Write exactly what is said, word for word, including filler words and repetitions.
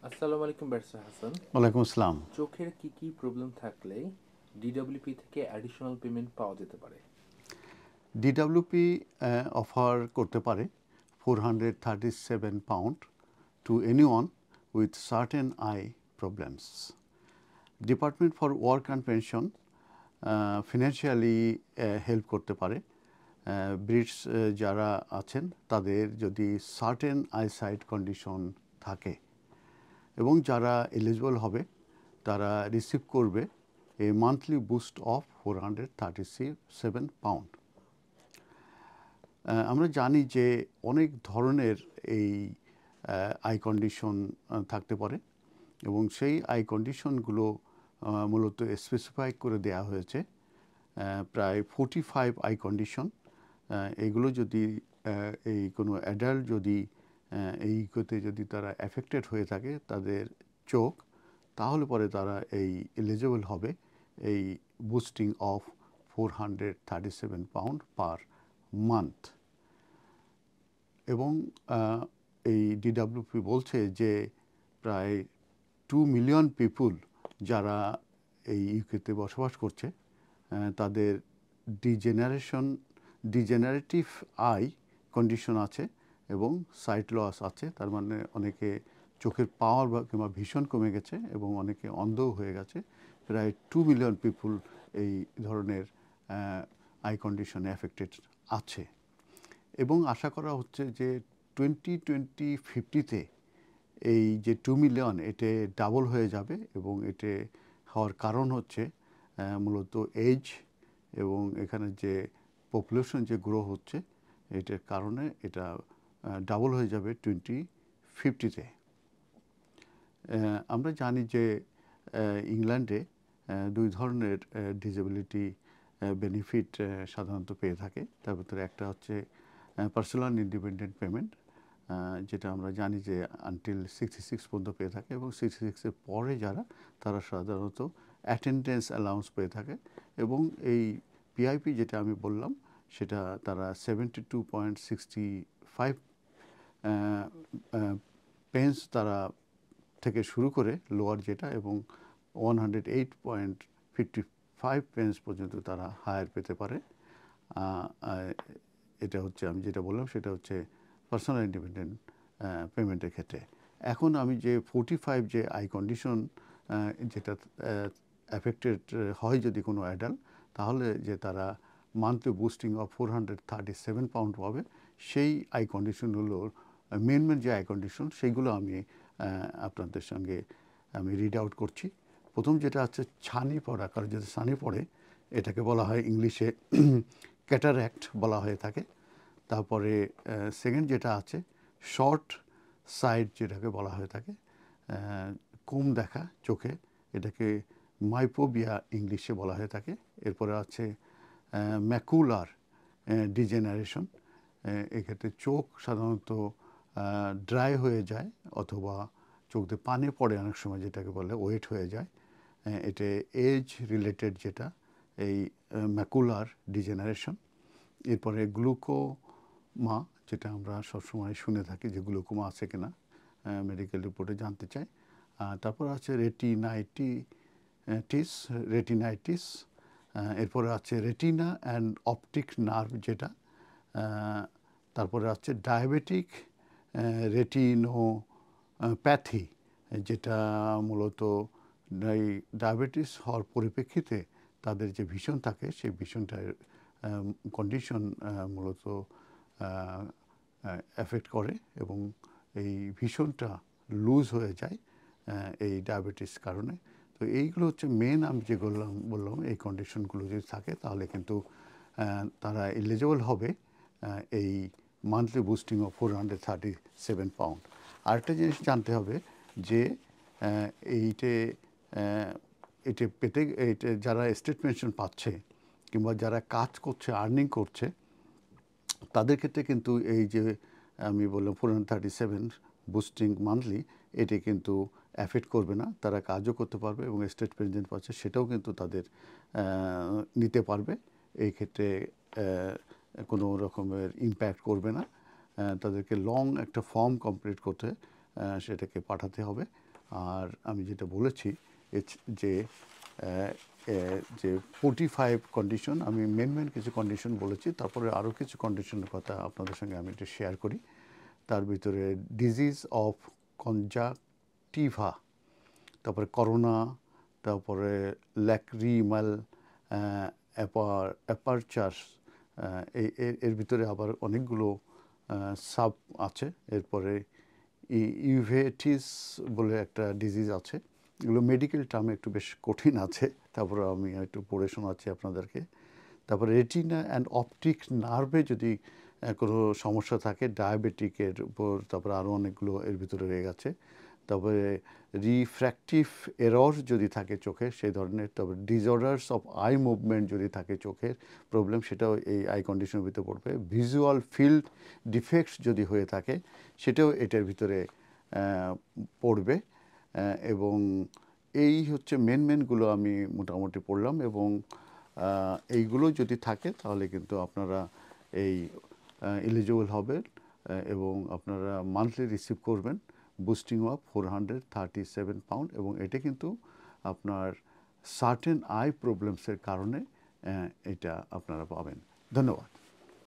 আসসালামু আলাইকুম ব্যারিস্টার হাসান। ওয়ালাইকুম আসসালাম। চোখের কি কি প্রবলেম থাকলে ডিডব্লিউপি থেকে অ্যাডিশনাল পেমেন্ট পাওয়া যেতে পারে? ডিডব্লিউপি অফার করতে পারে four hundred thirty seven pound to anyone with certain eye problems. Department for work and pension financially help করতে পারে ব্রিটস যারা আছেন তাদের যদি সার্টেন আইসাইট কন্ডিশন থাকে, এবং যারা এলিজিবল হবে তারা রিসিভ করবে a monthly boost of four hundred thirty seven pound. আমরা জানি যে অনেক ধরনের এই আই কন্ডিশন থাকতে পারে, এবং সেই আই কন্ডিশনগুলো মূলত স্পেসিফাই করে দেয়া হয়েছে প্রায় ফোর্টি ফাইভ আই কন্ডিশন। এগুলো যদি এই কোনো অ্যাডাল্ট যদি এই ইকোতে যদি তারা এফেক্টেড হয়ে থাকে তাদের চোখ, তাহলে পরে তারা এই এলিজিবল হবে এই boosting of four hundred thirty seven pound per month. এবং এই ডিডব্লিউপি বলছে যে প্রায় টু মিলিয়ন পিপুল যারা এই ইউকেতে বসবাস করছে তাদের ডিজেনারেশন ডিজেনারেটিভ আই কন্ডিশন আছে এবং সাইট লস আছে। তার মানে অনেকে চোখের পাওয়ার বা কিংবা ভীষণ কমে গেছে এবং অনেকে অন্ধও হয়ে গেছে। প্রায় টু মিলিয়ন পিপুল এই ধরনের আই কন্ডিশনে এফেক্টেড আছে, এবং আশা করা হচ্ছে যে টোয়েন্টি টোয়েন্টি ফিফটিতে এই যে টু মিলিয়ন এতে ডাবল হয়ে যাবে, এবং এতে হওয়ার কারণ হচ্ছে মূলত এজ এবং এখানে যে পপুলেশন যে গ্রো হচ্ছে এটার কারণে এটা ডাবল হয়ে যাবে টোয়েন্টি ফিফটিতে। আমরা জানি যে ইংল্যান্ডে দুই ধরনের ডিসেবিলিটি বেনিফিট সাধারণত পেয়ে থাকে। তার ভিতরে একটা হচ্ছে পার্সোনাল ইন্ডিপেন্ডেন্ট পেমেন্ট, যেটা আমরা জানি যে আনটিল সিক্সটি সিক্স পর্যন্ত পেয়ে থাকে, এবং সিক্সটি সিক্সের পরে যারা তারা সাধারণত অ্যাটেন্ডেন্স অ্যালাউন্স পেয়ে থাকে, এবং এই পিআইপি যেটা আমি বললাম সেটা তারা seventy two point sixty five pence তারা থেকে শুরু করে লোয়ার যেটা, এবং one hundred eight point fifty five pence পর্যন্ত তারা হায়ার পেতে পারে। এটা হচ্ছে আমি যেটা বললাম সেটা হচ্ছে পার্সোনাল ইন্ডিপেন্ডেন্ট পেমেন্টের ক্ষেত্রে। এখন আমি যে ফোর্টি ফাইভ যে আই কন্ডিশন যেটা অ্যাফেক্টেড হয় যদি কোনো অ্যাডাল্ট, তাহলে যে তারা monthly boosting of four hundred thirty seven pound পাবে, সেই আই কন্ডিশনগুলোর মেন মেন যে আই কন্ডিশন সেইগুলো আমি আপনাদের সঙ্গে আমি রিড আউট করছি। প্রথম যেটা হচ্ছে ছানি পড়া, কারণ যদি ছানি পড়ে এটাকে বলা হয় ইংলিশে ক্যাটারাক্ট বলা হয়ে থাকে। তারপরে সেকেন্ড যেটা আছে শর্ট সাইড যেটাকে বলা হয়ে থাকে, কম দেখা চোখে, এটাকে মাইপোবিয়া ইংলিশে বলা হয়ে থাকে। এরপরে আছে ম্যাকুলার ডিজেনারেশন, এক্ষেত্রে চোখ সাধারণত ড্রাই হয়ে যায় অথবা চোখ দিয়ে পানি পড়ে অনেক সময়, যেটাকে বলে ওয়েট হয়ে যায়। এটা এজ রিলেটেড যেটা এই ম্যাকুলার ডিজেনারেশন। এরপরে গ্লুকোমা, যেটা আমরা সবসময় শুনে থাকি যে গ্লুকোমা আছে কিনা মেডিকেল রিপোর্টে জানতে চাই। তারপর আছে রেটিনাইটিস রেটিনাইটিস এরপরে আছে রেটিনা অ্যান্ড অপটিক নার্ভ যেটা। তারপরে আছে ডায়াবেটিক রেটিনোপ্যাথি, যেটা মূলত এই ডায়াবেটিস হওয়ার পরিপ্রেক্ষিতে তাদের যে ভিশন থাকে সেই ভিশনটার কন্ডিশন মূলত এফেক্ট করে, এবং এই ভিশনটা লুজ হয়ে যায় এই ডায়াবেটিস কারণে। তো এইগুলো হচ্ছে মেন আমি যেগুলো বললাম, এই কন্ডিশনগুলো যদি থাকে তাহলে কিন্তু তারা এলিজিবল হবে এই monthly boosting of four hundred thirty seven pound. আরেকটা জিনিস জানতে হবে যে এইটে এটা পেতে এইটা যারা স্টেট পেনশন পাচ্ছে কিংবা যারা কাজ করছে আর্নিং করছে তাদের ক্ষেত্রে কিন্তু এই যে আমি বললাম four hundred thirty seven boosting monthly, এটি কিন্তু অ্যাফেক্ট করবে না। তারা কাজও করতে পারবে এবং স্টেট পেনশন পাচ্ছে সেটাও কিন্তু তাদের নিতে পারবে। এই ক্ষেত্রে কোনো রকমের ইম্প্যাক্ট করবে না। তাদেরকে লং একটা ফর্ম কমপ্লিট করতে সেটাকে পাঠাতে হবে। আর আমি যেটা বলেছি যে যে ফোর্টি ফাইভ কন্ডিশন, আমি মেন মেন কিছু কন্ডিশন বলেছি, তারপরে আরও কিছু কন্ডিশনের কথা আপনাদের সঙ্গে আমি একটু শেয়ার করি। তার ভিতরে ডিজিজ অফ কনজাকটিভা, তারপরে করোনা, তারপরে ল্যাক্রিমাল অ্যাপার অ্যাপারচার, এই এর ভিতরে আবার অনেকগুলো সাব আছে। এরপরে ইউভেটিস বলে একটা ডিজিজ আছে, এগুলো মেডিকেল টার্মে একটু বেশ কঠিন আছে, তারপরে আমি একটু পড়ে শোনাচ্ছি আপনাদেরকে। তারপরে রেটিনা অ্যান্ড অপটিক নার্ভে যদি কোনো সমস্যা থাকে, ডায়াবেটিকের উপর, তারপরে আরও অনেকগুলো এর ভিতরে রয়ে গেছে। তারপরে রিফ্র্যাক্টিভ এরর যদি থাকে চোখে সেই ধরনের, তারপরে ডিসঅর্ডার্স অফ আই মুভমেন্ট যদি থাকে চোখের প্রবলেম, সেটাও এই আই কন্ডিশনের ভিতরে পড়বে। ভিজুয়াল ফিল্ড ডিফেক্টস যদি হয়ে থাকে সেটাও এটার ভিতরে পড়বে। এবং এই হচ্ছে মেন মেনগুলো আমি মোটামুটি পড়লাম, এবং এইগুলো যদি থাকে তাহলে কিন্তু আপনারা এই এলিজিবল হবেন এবং আপনারা মান্থলি রিসিভ করবেন boosting up four hundred thirty seven pound, এবং এটা কিন্তু আপনার সার্টেন আই প্রবলেমসের কারণে এটা আপনারা পাবেন। ধন্যবাদ।